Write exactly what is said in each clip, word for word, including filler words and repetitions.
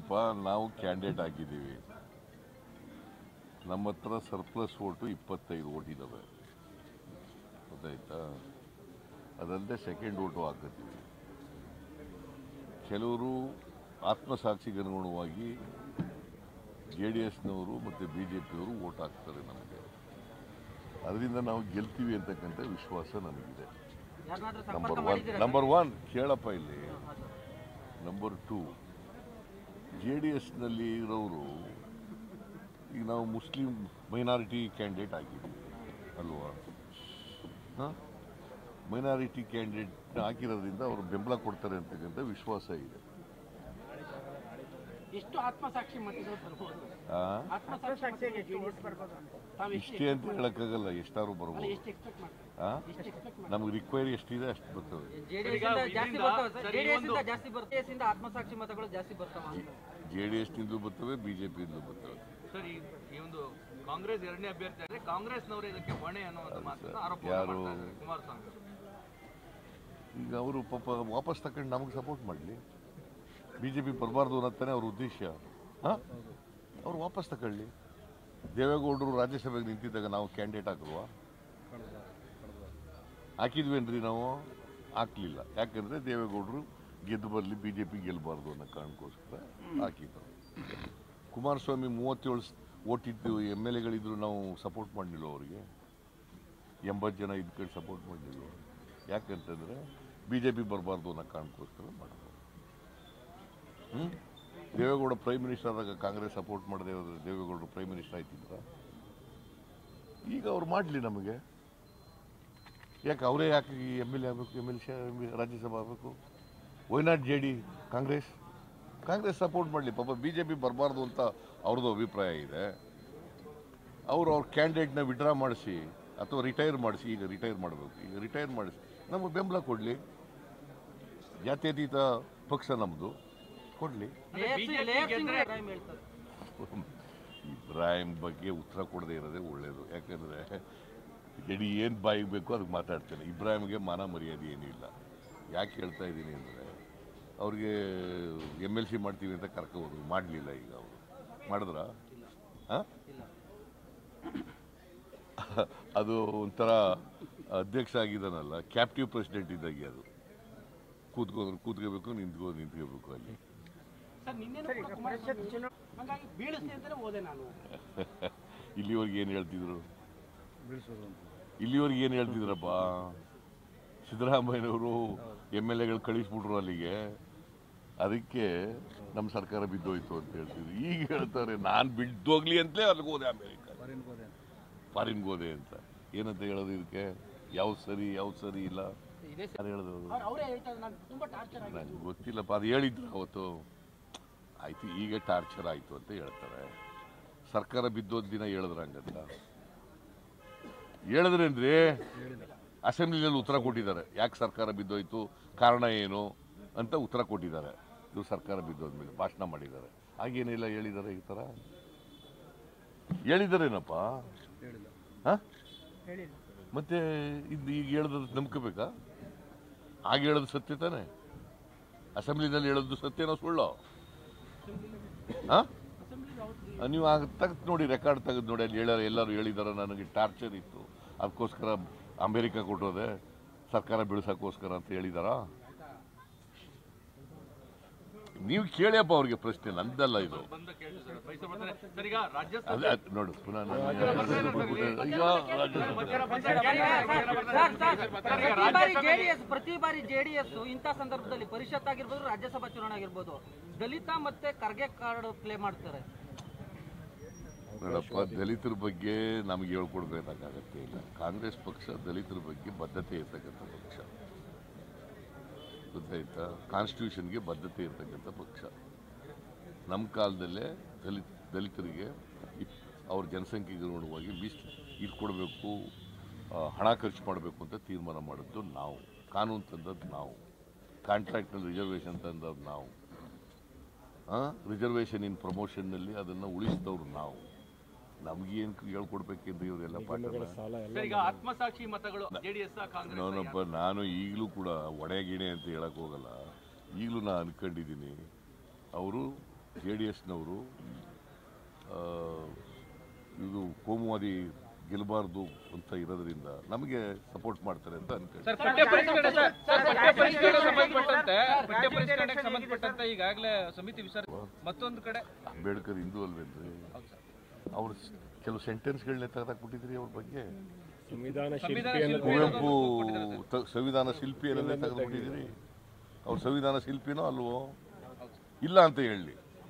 ನೋಡಪ್ಪ, ನಾವು ಕ್ಯಾಂಡಿಡೇಟ್ ಹಾಕಿದ್ದೀವಿ. ನಮ್ಮ ಹತ್ರ ಸರ್ಪ್ಲಸ್ ಓಟು ಇಪ್ಪತ್ತೈದು ಓಟ್ ಇದ್ದಾವೆ, ಗೊತ್ತಾಯ್ತಾ? ಅದಲ್ಲದೆ ಸೆಕೆಂಡ್ ಓಟು ಹಾಕತ್ತೀವಿ. ಕೆಲವರು ಆತ್ಮಸಾಕ್ಷಿಗೆ ಅನುಗುಣವಾಗಿ ಜೆ ಡಿ ಎಸ್ನವರು ಮತ್ತು ಬಿ ಜೆ ಪಿಯವರು ಓಟ್ ಹಾಕ್ತಾರೆ ನಮಗೆ. ಅದರಿಂದ ನಾವು ಗೆಲ್ತೀವಿ ಅಂತಕ್ಕಂಥ ವಿಶ್ವಾಸ ನಮಗಿದೆ. ನಂಬರ್ ಒನ್ ನಂಬರ್ ಒನ್ ಕೇಳಪ್ಪ ಇಲ್ಲಿ. ನಂಬರ್ ಟೂ, ಜೆ ಡಿ ಎಸ್ನಲ್ಲಿ ಇರೋರು ಈಗ ನಾವು ಮುಸ್ಲಿಂ ಮೈನಾರಿಟಿ ಕ್ಯಾಂಡಿಡೇಟ್ ಆಗಿದ್ದೀವಿ ಅಲ್ವಾ? ಹಾಂ, ಮೈನಾರಿಟಿ ಕ್ಯಾಂಡಿಡೇಟ್ ಹಾಕಿರೋದ್ರಿಂದ ಅವರು ಬೆಂಬಲ ಕೊಡ್ತಾರೆ ಅಂತಕ್ಕಂಥ ವಿಶ್ವಾಸ ಇದೆ. ಎಷ್ಟು ಆತ್ಮಸಾಕ್ಷಿ ಮತಗಳು ಬರ್ಬೋದು? ಇಷ್ಟೇ ಅಂತ ಹೇಳಕ್ಕಾಗಲ್ಲ, ಎಷ್ಟಾರು ಬರ್ಬೋದು. ನಮ್ಗೆ ರಿಕ್ವೈರಿ ಎಷ್ಟಿದೆ ಅಷ್ಟು ಬರ್ತವೆ. ಆತ್ಮಸಾಕ್ಷಿ ಮತಗಳು ಜಾಸ್ತಿ ಬರ್ತವೆ. ಜೆ ಡಿ ಎಸ್ ನಿಂದಲೂ ಬರ್ತವೆ, ಬಿಜೆಪಿಯಿಂದಲೂ ಬರ್ತವೆ. ಸರ್, ಈ ಒಂದು ಕಾಂಗ್ರೆಸ್ ಎರಡನೇ ಅಭ್ಯರ್ಥಿ ಆದರೆ ಕಾಂಗ್ರೆಸ್ನವರು ಇದಕ್ಕೆ ಹೊಣೆ ಅನ್ನುವಂಥ ಮಾತನ್ನ ಆರೋಪ ಯಾರು ಕುಮಾರಸ್ವಾಮಿ. ಈಗ ಅವರು ಪಾಪ ವಾಪಸ್ ತಗೊಂಡು ನಮಗೆ ಸಪೋರ್ಟ್ ಮಾಡಲಿ. ಬಿಜೆಪಿ ಬರಬಾರ್ದು ಅನ್ನತ್ತಾನೆ ಅವ್ರ ಉದ್ದೇಶ. ಹಾಂ, ಅವ್ರು ವಾಪಸ್ ತಗೊಳ್ಳಿ. ದೇವೇಗೌಡರು ರಾಜ್ಯಸಭೆಗೆ ನಿಂತಿದ್ದಾಗ ನಾವು ಕ್ಯಾಂಡಿಡೇಟ್ ಹಾಕಲ್ವಾ? ಹಾಕಿದ್ವೇನ್ರಿ ನಾವು? ಹಾಕ್ಲಿಲ್ಲ. ಯಾಕಂದರೆ ದೇವೇಗೌಡರು ಗೆದ್ದು ಬರಲಿ, ಬಿ ಜೆ ಪಿ ಗೆಲ್ಲಬಾರ್ದು ಅನ್ನೋ ಕಾರಣಕ್ಕೋಸ್ಕರ ಹಾಕಿದ್ರು. ಕುಮಾರಸ್ವಾಮಿ ಮೂವತ್ತೇಳು ಓಟಿದ್ದು ಎಮ್ ಎಲ್ ಎಗಳಿದ್ರು ನಾವು ಸಪೋರ್ಟ್ ಮಾಡಲಿಲ್ಲ ಅವರಿಗೆ. ಎಂಬತ್ತು ಜನ ಇದ್ಕೊಂಡು ಸಪೋರ್ಟ್ ಮಾಡಲಿಲ್ಲ. ಯಾಕಂತಂದರೆ ಬಿ ಜೆ ಪಿ ಬರಬಾರ್ದು ಅನ್ನೋ ಕಾರಣಕ್ಕೋಸ್ಕರ ಮಾಡೋದು. ಹ್ಞೂ ದೇವೇಗೌಡ ಪ್ರೈಮ್ ಮಿನಿಸ್ಟರ್ ಆದಾಗ ಕಾಂಗ್ರೆಸ್ ಸಪೋರ್ಟ್ ಮಾಡದೆ ಹೋದರೆ ದೇವೇಗೌಡರು ಪ್ರೈಮ್ ಮಿನಿಸ್ಟರ್ ಆಯ್ತಿದ್ರ? ಈಗ ಅವ್ರು ಮಾಡಲಿ ನಮಗೆ. ಯಾಕೆ ಅವರೇ ಯಾಕೆ ಎಮ್ ಎಲ್ ಎ ಆಗಬೇಕು, ಎಮ್ ಎಲ್ ಸಿ ರಾಜ್ಯಸಭಾ ಆಗಬೇಕು? Why not J D Congress Congress support ಮಾಡಲಿ. ಪಾಪ ಬಿ ಜೆ ಪಿ ಬರಬಾರ್ದು ಅಂತ ಅವ್ರದ್ದು ಅಭಿಪ್ರಾಯ ಇದೆ. ಅವರು ಅವ್ರ ಕ್ಯಾಂಡಿಡೇಟ್ನ ವಿಡ್ರಾ ಮಾಡಿಸಿ ಅಥವಾ ರಿಟೈರ್ ಮಾಡಿಸಿ, ಈಗ ರಿಟೈರ್ ಮಾಡಬೇಕು, ಈಗ ರಿಟೈರ್ ಮಾಡಿಸಿ ನಮಗೆ ಬೆಂಬಲ ಕೊಡಲಿ. ಜಾತ್ಯತೀತ ಪಕ್ಷ ನಮ್ಮದು, ಕೊಡಲಿ. ಇಬ್ರಾಹಿಂ ಬಗ್ಗೆ ಉತ್ತರ ಕೊಡದೇ ಇರೋದೇ ಒಳ್ಳೆಯದು. ಯಾಕಂದರೆ ಎಡಿ ಏನು ಬಾಯಿಗೆ ಬೇಕು ಅದಕ್ಕೆ ಮಾತಾಡ್ತೇನೆ. ಇಬ್ರಾಹಿಮ್ಗೆ ಮಾನ ಮರ್ಯಾದೆ ಏನೂ ಇಲ್ಲ. ಯಾಕೆ ಹೇಳ್ತಾ ಇದ್ದೀನಿ ಅಂದರೆ, ಅವ್ರಿಗೆ ಎಮ್ ಎಲ್ ಸಿ ಮಾಡ್ತೀವಿ ಅಂತ ಕರ್ಕೋಬೋದು, ಮಾಡಲಿಲ್ಲ. ಈಗ ಅವರು ಮಾಡಿದ್ರ? ಹಾಂ, ಅದು ಒಂಥರ ಅಧ್ಯಕ್ಷ ಆಗಿದ್ದಾನಲ್ಲ, ಕ್ಯಾಪ್ಟಿವ್ ಪ್ರೆಸಿಡೆಂಟ್ ಇದ್ದಾಗೆ. ಅದು ಕೂತ್ಕೊಂಡ್ರೆ ಕೂತ್ಕೋಬೇಕು, ನಿಂತ್ಕೋ ನಿಂತ್ಕೋಬೇಕು ಅಲ್ಲಿ. ಇಲ್ಲಿವರೆಗೆ ಏನು ಹೇಳ್ತಿದ್ರು? ಇಲ್ಲಿವರೆಗೆ ಏನು ಹೇಳ್ತಿದ್ರಪ್ಪ? ಸಿದ್ದರಾಮಯ್ಯನವರು ಎಮ್ ಎಲ್ ಎಗಳು ಕಳಿಸ್ಬಿಟ್ರು ಅಲ್ಲಿಗೆ, ಅದಕ್ಕೆ ನಮ್ಮ ಸರ್ಕಾರ ಬಿದ್ದೋಯ್ತು ಅಂತ ಹೇಳ್ತಿದ್ರು. ಈಗ ಹೇಳ್ತಾರೆ ನಾನು ಬಿದ್ದೋಗ್ಲಿ ಅಂತಲೇ ಅಲ್ಲಿಗೆ ಹೋದೆ, ಅಮೇರಿಕ ಫಾರಿನ್ಗೆ ಹೋದೆ ಅಂತ. ಏನಂತ ಹೇಳೋದು ಇದಕ್ಕೆ? ಯಾವ್ದು ಸರಿ ಯಾವ್ದು ಸರಿ ಇಲ್ಲ ಯಾರು ಹೇಳಿದ್ರು? ನಂಗೆ ಗೊತ್ತಿಲ್ಲಪ್ಪ. ಅದು ಹೇಳಿದ್ರು ಅವತ್ತು. ಆಯ್ತು, ಈಗ ಟಾರ್ಚರ್ ಆಯಿತು ಅಂತ ಹೇಳ್ತಾರೆ. ಸರ್ಕಾರ ಬಿದ್ದೋದ್ ದಿನ ಹೇಳಿದ್ರ ಹಂಗಂತ ಹೇಳಿದ್ರೇನ್ರಿ? ಅಸೆಂಬ್ಲಿನಲ್ಲಿ ಉತ್ತರ ಕೊಟ್ಟಿದ್ದಾರೆ. ಯಾಕೆ ಸರ್ಕಾರ ಬಿದ್ದೋಯ್ತು, ಕಾರಣ ಏನು ಅಂತ ಉತ್ತರ ಕೊಟ್ಟಿದ್ದಾರೆ. ಇದು ಸರ್ಕಾರ ಬಿದ್ದೋದ್ಮೇಲೆ ಭಾಷಣ ಮಾಡಿದ್ದಾರೆ. ಹಾಗೇನಿಲ್ಲ, ಹೇಳಿದ್ದಾರೆ. ಈ ಥರ ಹೇಳಿದಾರೇನಪ್ಪ? ಹಾಂ, ಮತ್ತೆ ಇದು ಈಗ ಹೇಳೋದು ನಂಬ್ಕೋಬೇಕಾ? ಆಗ ಹೇಳೋದು ಸತ್ಯ ತಾನೆ? ಅಸೆಂಬ್ಲಿನಲ್ಲಿ ಹೇಳೋದು ಸತ್ಯನೋ ಸುಳ್ಳೋ? ಹಾಂ, ನೀವು ಆಗ ತೆಗೆದು ನೋಡಿ, ರೆಕಾರ್ಡ್ ತೆಗೆದು ನೋಡಿ. ಅಲ್ಲಿ ಹೇಳೋ ಎಲ್ಲರೂ ಹೇಳಿದಾರೆ ನನಗೆ ಟಾರ್ಚರ್ ಇತ್ತು, ಅದಕ್ಕೋಸ್ಕರ ಅಮೇರಿಕಾ ಕೊಟ್ಟೋದೆ ಸರ್ಕಾರ ಬೀಳ್ಸೋಕ್ಕೋಸ್ಕರ ಅಂತ ಹೇಳಿದಾರ? ನೀವು ಕೇಳಿಯಪ್ಪ ಅವ್ರಿಗೆ ಪ್ರಶ್ನೆ, ನಂದಲ್ಲ ಇದು. ನೋಡು, ಪುನಃ ಪ್ರತಿ ಬಾರಿ ಜೆಡಿಎಸ್ ಇಂಥ ಸಂದರ್ಭದಲ್ಲಿ ಪರಿಷತ್ ಆಗಿರ್ಬೋದು, ರಾಜ್ಯಸಭಾ ಚುನಾವಣೆ ಆಗಿರ್ಬೋದು, ದಲಿತ ಮತ್ತೆ ಖರ್ಗೆ ಕಾರ್ಡ್ ಪ್ಲೇ ಮಾಡ್ತಾರೆ. ನೋಡಪ್ಪ, ದಲಿತರ ಬಗ್ಗೆ ನಮಗೆ ಹೇಳ್ಕೊಡ್ಬೇಕಾಗತ್ತೆ ಇಲ್ಲ. ಕಾಂಗ್ರೆಸ್ ಪಕ್ಷ ದಲಿತರ ಬಗ್ಗೆ ಬದ್ಧತೆ ಇರ್ತಕ್ಕಂಥ ಪಕ್ಷ, ಗೊತ್ತಾಯ್ತಾ? ಕಾನ್ಸ್ಟಿಟ್ಯೂಷನ್ಗೆ ಬದ್ಧತೆ ಇರ್ತಕ್ಕಂಥ ಪಕ್ಷ. ನಮ್ಮ ಕಾಲದಲ್ಲೇ ದಲಿತ ದಲಿತರಿಗೆ ಅವ್ರ ಜನಸಂಖ್ಯೆಗೆ ಅನುಗುಣವಾಗಿ ಮೀಸ್ ಇದು ಕೊಡಬೇಕು, ಹಣ ಖರ್ಚು ಮಾಡಬೇಕು ಅಂತ ತೀರ್ಮಾನ ಮಾಡಿದ್ದು ನಾವು. ಕಾನೂನು ತಂದದ್ದು ನಾವು. ಕಾಂಟ್ರಾಕ್ಟ್ನಲ್ಲಿ ರಿಸರ್ವೇಷನ್ ತಂದದ್ದು ನಾವು. ರಿಸರ್ವೇಷನ್ ಇನ್ ಪ್ರಮೋಷನ್ನಲ್ಲಿ ಅದನ್ನು ಉಳಿಸಿದವ್ರು ನಾವು. ನಮಗೇನು ಹೇಳ್ಕೊಡ್ಬೇಕೆಂದ್ರೆ ಇವರೆಲ್ಲ ಪಾಠ. ಆತ್ಮಸಾಕ್ಷಿ ಮತಗಳು ಜೆಡಿಎಸ್ ಕಾಂಗ್ರೆಸ್. ನಾನೊಬ್ಬ ನಾನು ಈಗಲೂ ಕೂಡ ಒಡೆಗಿಣೆ ಅಂತ ಹೇಳಕ್ ಹೋಗಲ್ಲ. ಈಗಲೂ ನಾನು ಅನ್ಕೊಂಡಿದ್ದೀನಿ ಅವರು ಜೆ ಡಿ ಎಸ್ನವರು ಇದು ಕೋಮುವಾದಿ ಗೆಲ್ಲಬಾರ್ದು ಅಂತ ಇರೋದ್ರಿಂದ ನಮಗೆ ಸಪೋರ್ಟ್ ಮಾಡ್ತಾರೆ ಅಂತ ಅನ್ಕೊಂಡು ಸರ್ ಪಠ್ಯ ಪರಿಷ್ಕರಣೆ ಸರ್ ಸರ್ ಪಠ್ಯ ಪರಿಷ್ಕರಣೆ ಸಂಬಂಧಪಟ್ಟಂತೆ ಪಠ್ಯ ಪರಿಷ್ಕರಣೆಗೆ ಸಂಬಂಧಪಟ್ಟಂತೆ ಈಗಾಗಲೇ ಸಮಿತಿ ವಿಸರ್ಜನೆ ಮತ್ತೊಂದು ಕಡೆ ಅಂಬೇಡ್ಕರ್ ಹಿಂದೂ ಅಲ್ವೇನ್ರಿ ಅವ್ರ ಕೆಲವು ಸೆಂಟೆನ್ಸ್ಗಳನ್ನೇ ತೆಗೆದಾಕ್ಬಿಟ್ಟಿದ್ರಿ ಅವ್ರ ಬಗ್ಗೆ ಕುವೆಂಪು ಸಂವಿಧಾನ ಶಿಲ್ಪಿ ಅನ್ನೇ ತೆಗೆದುಬಿಟ್ಟಿದ್ರಿ ಅವ್ರ ಸಂವಿಧಾನ ಶಿಲ್ಪಿನೋ ಅಲ್ವೋ ಇಲ್ಲ ಅಂತ ಹೇಳಿ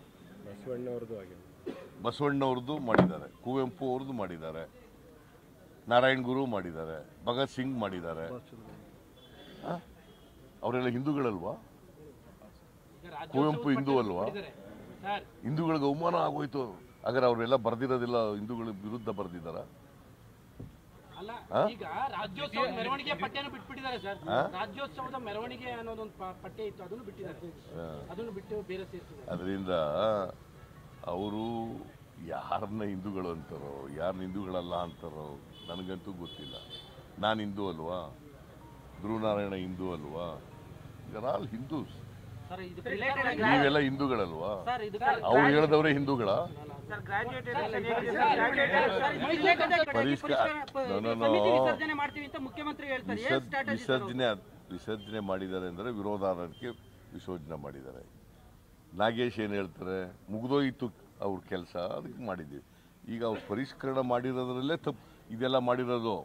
ಬಸವಣ್ಣವ್ರದ್ದು ಮಾಡಿದ್ದಾರೆ, ಕುವೆಂಪು ಅವ್ರದ್ದು ಮಾಡಿದ್ದಾರೆ, ನಾರಾಯಣ್ ಗುರು ಮಾಡಿದ್ದಾರೆ, ಭಗತ್ ಸಿಂಗ್ ಮಾಡಿದ್ದಾರೆ. ಅವರೆಲ್ಲ ಹಿಂದೂಗಳಲ್ವಾ? ಕುವೆಂಪು ಹಿಂದೂ ಅಲ್ವಾ? ಹಿಂದೂಗಳಿಗೆ ಅವಮಾನ ಆಗೋಯ್ತು. ಹಾಗಾದ್ರೆ ಅವರೆಲ್ಲ ಬರ್ದಿರೋದಿಲ್ಲ ಹಿಂದೂಗಳ ವಿರುದ್ಧ ಬರ್ದಿದ್ದಾರ? ಈಗ ರಾಜ್ಯೋತ್ಸವದ ಮೆರವಣಿಗೆ ಪಠ್ಯನ ಬಿಟ್ಬಿಟ್ಟಿದ್ದಾರೆ ಸರ್. ರಾಜ್ಯೋತ್ಸವದ ಮೆರವಣಿಗೆ ಅನ್ನೋದೊಂದು ಪಠ್ಯ ಇತ್ತು, ಅದನ್ನು ಬಿಟ್ಟಿದ್ದಾರೆ. ಅದನ್ನು ಬಿಟ್ಟು ಬೇರೆ ಸೇರಿಸಿದ್ದಾರೆ. ಅದರಿಂದ ಅವರು ಯಾರನ್ನ ಹಿಂದೂಗಳು ಅಂತಾರೋ ಯಾರನ್ನ ಹಿಂದೂಗಳಲ್ಲ ಅಂತಾರೋ ನನಗಂತೂ ಗೊತ್ತಿಲ್ಲ. ನಾನು ಹಿಂದೂ ಅಲ್ವಾ? ಧ್ರುವನಾರಾಯಣ ಹಿಂದೂ ಅಲ್ವಾ? ಇದರ ಆಲ್ ಹಿಂದೂಸ್. ನೀವೆಲ್ಲ ಹಿಂದೂಗಳಲ್ವಾ? ಅವ್ರು ಹೇಳಿದವರೇ ಹಿಂದೂಗಳ? ವಿಸರ್ಜನೆ ವಿಸರ್ಜನೆ ಮಾಡಿದ್ದಾರೆ ಅಂದರೆ ವಿರೋಧಾರ್ಹಕ್ಕೆ ವಿಸರ್ಜನೆ ಮಾಡಿದ್ದಾರೆ. ನಾಗೇಶ್ ಏನು ಹೇಳ್ತಾರೆ? ಮುಗ್ದೋಯಿತು ಅವ್ರ ಕೆಲಸ, ಅದಕ್ಕೆ ಮಾಡಿದ್ದೀವಿ. ಈಗ ಅವ್ರು ಪರಿಷ್ಕರಣೆ ಮಾಡಿರೋದ್ರಲ್ಲೇ ತಪ್ಪು ಇದೆಲ್ಲ ಮಾಡಿರೋದು.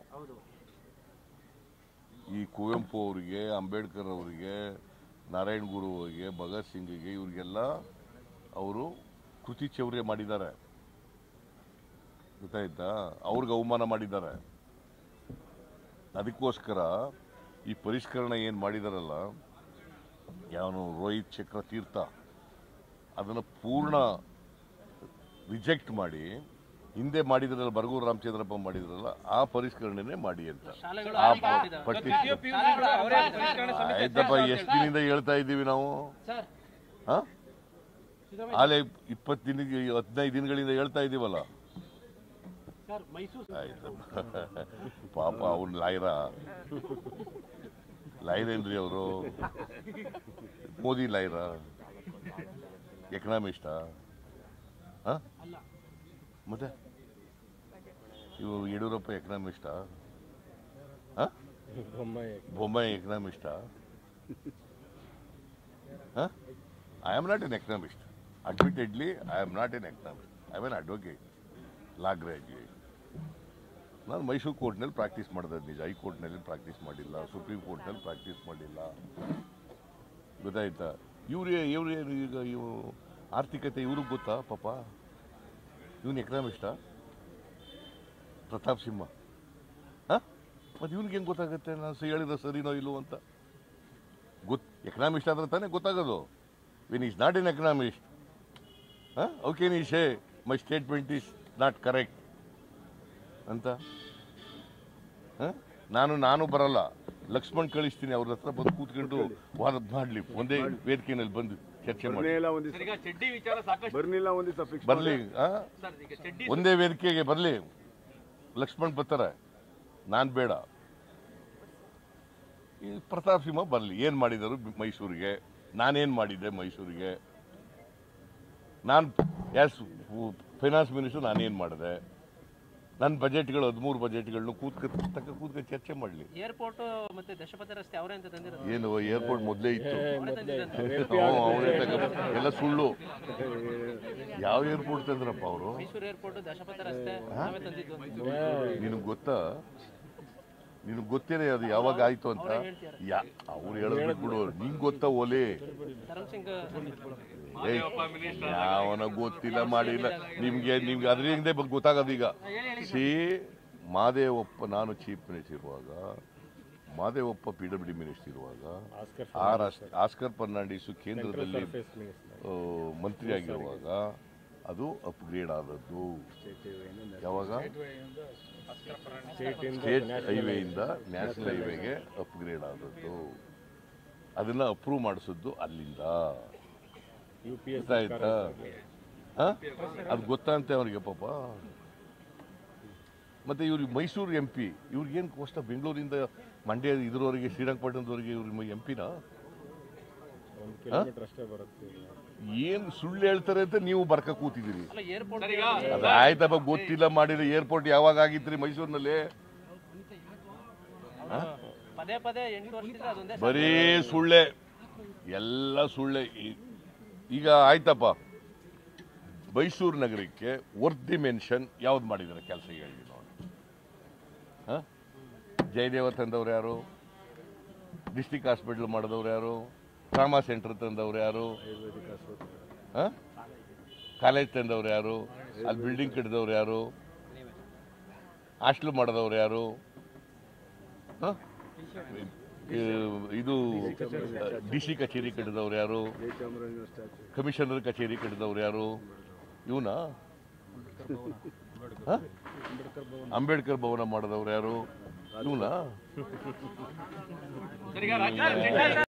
ಈ ಕುವೆಂಪು ಅವರಿಗೆ, ಅಂಬೇಡ್ಕರ್ ಅವರಿಗೆ, ನಾರಾಯಣ್ ಗುರು ಅವರಿಗೆ, ಭಗತ್ ಸಿಂಗ್ಗೆ ಇವ್ರಿಗೆಲ್ಲ ಅವರು ಕೃತಿ ಚೌರ್ಯ ಮಾಡಿದ್ದಾರೆ, ಗೊತ್ತಾಯ್ತಾ? ಅವ್ರಿಗೆ ಅವಮಾನ ಮಾಡಿದ್ದಾರೆ. ಅದಕ್ಕೋಸ್ಕರ ಈ ಪರಿಷ್ಕರಣೆ ಏನು ಮಾಡಿದಾರಲ್ಲ, ಯಾವನು ರೋಹಿತ್ ಚಕ್ರ ತೀರ್ಥ, ಅದನ್ನು ಪೂರ್ಣ ರಿಜೆಕ್ಟ್ ಮಾಡಿ ಹಿಂದೆ ಮಾಡಿದ್ರಲ್ಲ, ಬರಗೂರು ರಾಮಚಂದ್ರಪ್ಪ ಮಾಡಿದ್ರಲ್ಲ, ಆ ಪರಿಷ್ಕರಣೆನೇ ಮಾಡಿ ಅಂತ ಆ ಪಟ್ಟಿ. ಆಯ್ತಪ್ಪ, ಎಷ್ಟು ದಿನದಿಂದ ಹೇಳ್ತಾ ಇದ್ದೀವಿ ನಾವು. ಆಲೆ ಇಪ್ಪತ್ತು ದಿನ ಹದಿನೈದು ದಿನಗಳಿಂದ ಹೇಳ್ತಾ ಇದ್ದೀವಲ್ಲ. ಆಯ್ತಪ್ಪ, ಪಾಪ ಅವ್ನ ಲಾಯ್ರ ಲಾಯ್ರೇನ್ರಿ ಅವರು? ಮೋದಿ ಲಾಯ್ರ? ಎಕನಾಮಿಸ್ಟಾ? ಮತ್ತೆ ಇವು ಯಡಿಯೂರಪ್ಪ ಎಕನಾಮಿಸ್ಟಾ? ಬೊಮ್ಮಾಯಿ ಎಕನಾಮಿಸ್ಟಾ? I am not an economist. Admittedly I am not an economist. I am an advocate, law graduate. ನಾನು ಮೈಸೂರು ಕೋರ್ಟ್ನಲ್ಲಿ ಪ್ರಾಕ್ಟೀಸ್ ಮಾಡಿದೆ ನಿಜ. ಹೈಕೋರ್ಟ್ನಲ್ಲಿ ಪ್ರಾಕ್ಟೀಸ್ ಮಾಡಿಲ್ಲ, ಸುಪ್ರೀಂ ಕೋರ್ಟ್ನಲ್ಲಿ ಪ್ರಾಕ್ಟೀಸ್ ಮಾಡಿಲ್ಲ, ಗೊತ್ತಾಯ್ತಾ? ಇವ್ರೇ ಇವ್ರೇ ಈಗ ಇವು ಆರ್ಥಿಕತೆ ಇವ್ರಿಗೆ ಗೊತ್ತಾ ಪಾಪ? ಇವನು ಎಕನಾಮಿಸ್ಟಾ? ಪ್ರತಾಪ್ ಸಿಂಹ? ಹಾಂ, ಮತ್ತು ಇವ್ನಿಗೆ ಹೆಂಗೆ ಗೊತ್ತಾಗುತ್ತೆ ನಾನು ಹೇಳಿದ್ರೆ ಸರಿನೋ ಇಲ್ಲೋ ಅಂತ? ಗೊತ್ತು, ಎಕನಾಮಿಸ್ಟ್ ಆದ್ರೆ ತಾನೇ ಗೊತ್ತಾಗೋದು. When is not an economist, ಹಾಂ, ಓಕೆ ನೀ say my statement is not correct ಅಂತ. ಹಾಂ, ನಾನು ನಾನು ಬರಲ್ಲ, ಲಕ್ಷ್ಮಣ್ ಕಳಿಸ್ತೀನಿ, ಅವ್ರ ಹತ್ರ ಬಂದು ಕೂತ್ಕೊಂಡು ವಾದ ಮಾಡಲಿ, ಒಂದೇ ವೇದಿಕೆಯಲ್ಲಿ ಬಂದು ಚರ್ಚೆ ಮಾಡಿ ಬರ್ಲಿ. ಒಂದೇ ವೇದಿಕೆಗೆ ಬರ್ಲಿ, ಲಕ್ಷ್ಮಣ್ ಬರ್ತಾರೆ, ನಾನು ಬೇಡ. ಈ ಪ್ರತಾಪ್ ಸಿಂಹ ಬರ್ಲಿ, ಏನ್ ಮಾಡಿದರು ಮೈಸೂರಿಗೆ, ನಾನೇನ್ ಮಾಡಿದ್ದೆ ಮೈಸೂರಿಗೆ, ನಾನು ಆಸ್ ಫೈನಾನ್ಸ್ ಮಿನಿಸ್ಟರ್ ನಾನೇನ್ ಮಾಡಿದೆ, ನನ್ನ ಬಜೆಟ್ಗಳು ಹದಿಮೂರು ಬಜೆಟ್ಗಳನ್ನು ಕೂತ್ಕ ತಕ್ಕ ಕೂತ್ಕ ಚರ್ಚೆ ಮಾಡಲಿ. ಏರ್ಪೋರ್ಟ್ ಮತ್ತೆ ದಶಪಥ ರಸ್ತೆ ಅವರೇ ಅಂತ ತಂದಿರೋದು. ಏನು ಏರ್ಪೋರ್ಟ್ ಮೊದಲೇ ಇತ್ತು, ಅವರೇ ತಗ ಎಲ್ಲ ಸುಳ್ಳು. ಯಾವ ಏರ್ಪೋರ್ಟ್ ತಂದ್ರಪ್ಪ ಅವರು? ಮೈಸೂರು ಏರ್ಪೋರ್ಟ್, ದಶಪಥ ರಸ್ತೆ ನಾವೇ ತಂದಿದ್ದು. ನಿನಗೆ ಗೊತ್ತಾ? ನಿನಗೆ ಗೊತ್ತೇನೆ ಅದು ಯಾವಾಗ ಆಯ್ತು ಅಂತ? ಯಾ ಅವ್ರು ಹೇಳೋದು ಬಿಡು, ನಿಂಗೆ ಗೊತ್ತಾ? ಓಲೆ ಯಾವನ ಗೊತ್ತಿಲ್ಲ ಮಾಡಿಲ್ಲ ನಿಮ್ಗೆ. ನಿಮ್ಗೆ ಅದರಿಂದ ಗೊತ್ತಾಗೋದು ಈಗ. ಸಿ ಮಾದೇವಪ್ಪ, ನಾನು ಚೀಫ್ ಮಿನಿಸ್ಟರ್ ಇರುವಾಗ, Mahadevappa P W D minister ಇರುವಾಗ, ಆರ್ ಆಸ್ಕರ್ ಫರ್ನಾಂಡಿಸು ಕೇಂದ್ರದಲ್ಲಿ ಮಂತ್ರಿ ಆಗಿರುವಾಗ ಅದು ಅಪ್ಗ್ರೇಡ್ ಆದದ್ದು. ಯಾವಾಗ? ಸ್ಟೇಟ್ ಹೈವೇಯಿಂದ ನ್ಯಾಷನಲ್ ಹೈವೇಗೆ ಅಪ್ಗ್ರೇಡ್ ಆದದ್ದು. ಅದನ್ನ ಅಪ್ರೂವ್ ಮಾಡಿಸಿದ್ದು ಅಲ್ಲಿಂದ. ಗೊತ್ತಾಯ್ತಾ? ಅದು ಗೊತ್ತಾಂತೆ ಅವ್ರಿಗೆ ಪಾಪ. ಮತ್ತೆ ಇವ್ರಿಗೆ ಮೈಸೂರು ಎಂ ಪಿ, ಇವ್ರಿಗೇನು ಕಷ್ಟ? ಬೆಂಗಳೂರಿಂದ ಮಂಡ್ಯ ಇದ್ರವರೆಗೆ, ಶ್ರೀರಂಗಪಟ್ಟಣದವರೆಗೆ ಇವ್ರಿಗೆ ಎಂ ಪಿನ? ಏನ್ ಸುಳ್ಳು ಹೇಳ್ತಾರೆ ಅಂತ ನೀವು ಬರ್ಕ ಕೂತಿದ್ದೀರಿ. ಅಲ್ಲ ಏರ್ಪೋರ್ಟ್ ಅದು ಆಯ್ತಪ್ಪ, ಗೊತ್ತಿಲ್ಲ ಮಾಡಿದ್ರೆ ಏರ್ಪೋರ್ಟ್ ಯಾವಾಗ ಆಗಿತ್ರಿ ಮೈಸೂರಿನಲ್ಲಿ? ಪದೇ ಪದೇ ಎಂಟು ವರ್ಷದಿಂದ ಅದೊಂದೇ ಬರೀ ಸುಳ್ಳೆ, ಎಲ್ಲ ಸುಳ್ಳೆ. ಈ- ಈಗ ಆಯ್ತಪ್ಪ, ಮೈಸೂರು ನಗರಕ್ಕೆ ವರ್ತ್ ದಿ ಮೆನ್ಷನ್ ಯಾವ್ದು ಮಾಡಿದ್ದಾರೆ ಕೆಲಸ ಹೇಳಿ ನೋಡಿ. ಹ? ಜಯದೇವ ತಂದವ್ರು ಯಾರು? ಡಿಸ್ಟಿಕ್ ಹಾಸ್ಪಿಟಲ್ ಮಾಡಿದವ್ರು ಯಾರು? ಟ್ರಾಮಾ ಸೆಂಟರ್ ತಂದವ್ರು ಯಾರು? ಹ? ಕಾಲೇಜ್ ತಂದವ್ರು ಯಾರು? ಅಲ್ಲಿ ಬಿಲ್ಡಿಂಗ್ ಕಟ್ಟಿದವ್ರು ಯಾರು? ಹಾಸ್ಟೆಲ್ ಮಾಡಿದವ್ರು ಯಾರು? ಹ? ಇದು ಡಿ ಸಿ ಕಚೇರಿ ಕಟ್ಟಿದವ್ರು ಯಾರು? ಕಮಿಷನರ್ ಕಚೇರಿ ಕಟ್ಟಿದವ್ರು ಯಾರು? ಇವನಾ? ಅಂಬೇಡ್ಕರ್ ಭವನ ಮಾಡಿದವ್ರು ಯಾರು? ಇವನಾ?